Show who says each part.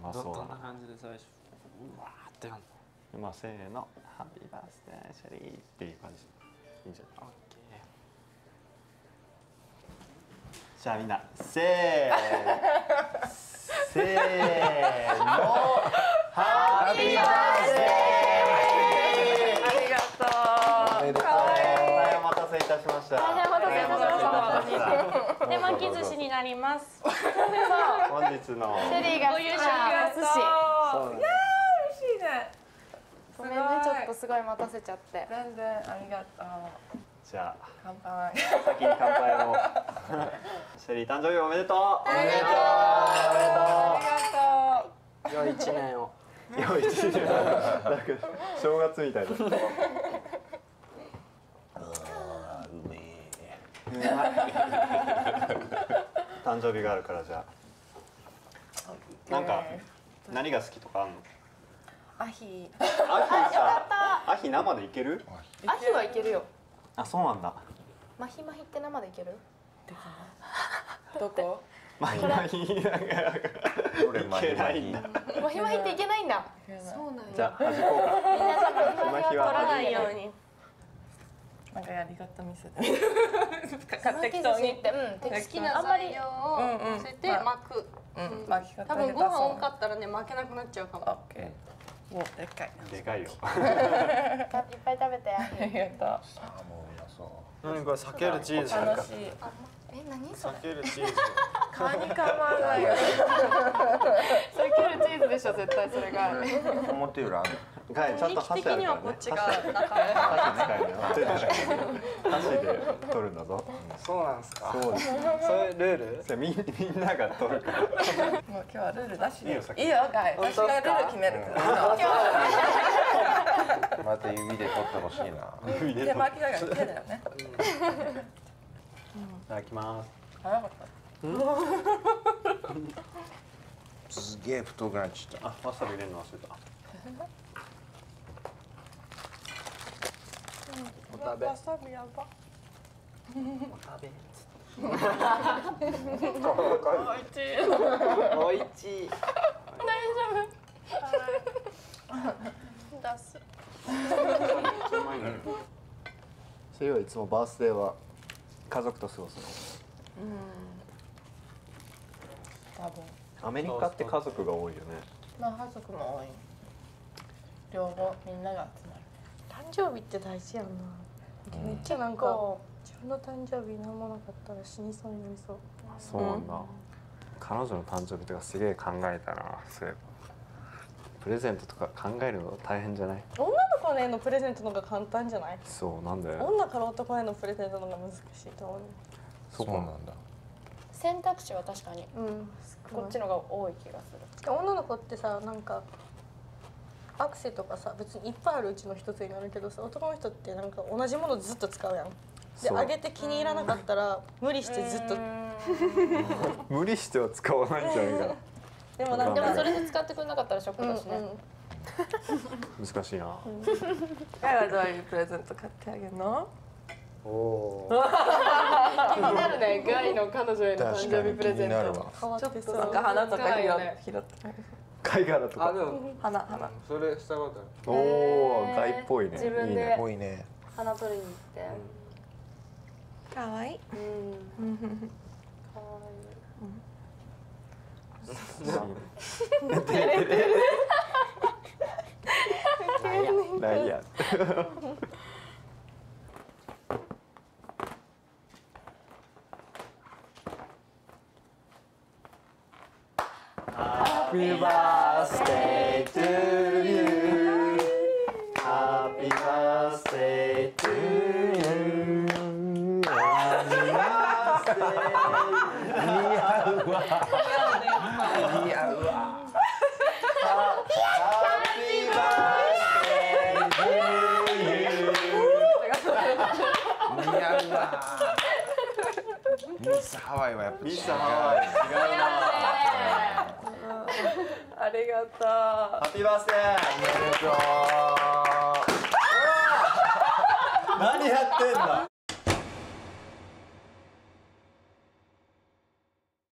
Speaker 1: あ、そう
Speaker 2: どんな感じで最初うわーってやんの。
Speaker 1: まあせーの「ハッピーバースデーシェリー」っていう感じいいんじゃない？
Speaker 2: オッケ
Speaker 1: じゃあみんなせーのハッピーバースデー。
Speaker 3: ありがとう。
Speaker 1: おめでとう。大変お待たせいたしました。
Speaker 4: 大変お待たせいたしました。
Speaker 1: 手
Speaker 4: 手巻き寿司になります。
Speaker 1: 本日の
Speaker 4: シェリーが好きなお寿司。
Speaker 1: そう
Speaker 3: いやー嬉しいね。
Speaker 4: ごめんね、ちょっとすごい待たせちゃって。
Speaker 3: 全然ありがとう。
Speaker 1: じゃあ
Speaker 3: 乾杯。
Speaker 1: 先に乾杯を。シェリー誕生日おめでとう。おめでとう。
Speaker 3: ありがとう。
Speaker 2: ー。良い一年を。
Speaker 1: 良い一年。なんか正月みたいだ。
Speaker 5: うめえ。
Speaker 1: 誕生日があるからじゃあ。なんか何が好きとかあんの？
Speaker 3: アヒ。
Speaker 1: アヒさ、アヒ生でいける？
Speaker 4: アヒはいけるよ。
Speaker 1: あ、そうなんだ。
Speaker 4: マヒマヒって生でいける？
Speaker 3: どこ？
Speaker 1: マヒマヒなんか
Speaker 5: どれマヒマヒ？
Speaker 4: マヒマヒっていけないんだ。
Speaker 3: そうなん
Speaker 1: じゃあ端こうか。
Speaker 4: みんなじゃあマヒマヒは取らないように。
Speaker 3: なんかやり方見せて。適当に。
Speaker 4: 好きな材料を乗せて巻く。
Speaker 3: 巻き方。
Speaker 4: 多分ご飯多かったらね巻けなくなっちゃうかも。
Speaker 3: オッケー。お、でっかい。
Speaker 1: でかいよ。
Speaker 4: いっぱい食べて。
Speaker 3: ありがと
Speaker 5: ああもううまそう。
Speaker 2: 何これ避けるチーズ。
Speaker 3: う。楽しい。
Speaker 4: 何それ？
Speaker 2: 避けるチーズ。
Speaker 3: カニカマがよ。
Speaker 4: 避けるチーズでしょ絶対それが。
Speaker 5: 表裏ある。
Speaker 1: はい、ちゃんと箸あるからね。
Speaker 4: こっちが
Speaker 1: 箸使えるよ。箸で取るんだぞ。
Speaker 2: そうなんですか。
Speaker 1: そうです。
Speaker 2: そういうルール。
Speaker 1: それみんなが取るから。
Speaker 3: もう今日はルールなしで。
Speaker 1: いいよ先
Speaker 3: いいよ、ガイ。私がルール決めるから。
Speaker 5: また指で取ってほしいな。
Speaker 1: 指で取る。
Speaker 3: 手巻きだから手だよね。
Speaker 1: いただきます。
Speaker 3: 早かった。
Speaker 5: すげえ太くなっちゃった。
Speaker 1: あ、わさび入れるの忘れた。
Speaker 2: お食べ。
Speaker 3: わさびやば。
Speaker 2: お食べ。おいしい。
Speaker 4: 出す。
Speaker 1: それはいつもバースデーは家族と過ごす
Speaker 3: 多分。
Speaker 1: の。アメリカって家族が多いよね。
Speaker 3: まあ家族も多い。両方みんなが集まる。
Speaker 4: 誕生日って大事やんな。めっちゃなんか自分の誕生日何もなかったら死にそうになりそう。
Speaker 1: そうなんだ。彼女の誕生日とかすげえ考えたな。そういえばプレゼントとか考えるの大変じゃない？
Speaker 4: 女の子へのプレゼントの方が簡単じゃない？
Speaker 1: そうなんだよ。
Speaker 4: 女から男へのプレゼントの方が難しいと思う。
Speaker 5: そうなんだ。
Speaker 6: 選択肢は確かにこっちのが多い気がする。
Speaker 4: 女の子ってさ、なんかアクセとかさ別にいっぱいあるうちの一つになるけどさ、男の人ってなんか同じものずっと使うやん。で
Speaker 1: そう
Speaker 4: あげて気に入らなかったら無理してずっと。
Speaker 1: 無理しては使わないんじゃないかな。
Speaker 4: でもなんか
Speaker 6: でもそれで使ってくれなかったらショックだしね。
Speaker 1: 難しいな。
Speaker 3: ガイはどういうプレゼント買ってあげるの？
Speaker 2: おお。
Speaker 4: 気になるね、ガイの彼女への誕
Speaker 5: 確かに気
Speaker 4: 生日プレゼン
Speaker 5: になるわ。
Speaker 4: ト。変わってそう。
Speaker 3: なんか花とか拾ってあげる。
Speaker 1: 貝殻とか。
Speaker 2: あ、でも
Speaker 3: 花。
Speaker 2: それしたことある。
Speaker 1: おお、貝っぽいね。
Speaker 6: 自分で
Speaker 1: いいね。
Speaker 5: 多いね。
Speaker 6: 花取りに行って。
Speaker 3: かわいい。
Speaker 6: かわいい。
Speaker 1: ないや。Happy birthday to you. Happy birthday to you. Happy birthday.
Speaker 5: 似合うわ。
Speaker 1: Happy birthday to you.
Speaker 5: 似合うわ。ミスハワイはやっぱ違う。
Speaker 1: ミスハワイ違うな。
Speaker 3: ありがとう。
Speaker 1: ハッピーバースデー。
Speaker 5: おめでとう。
Speaker 1: 何やってんだ。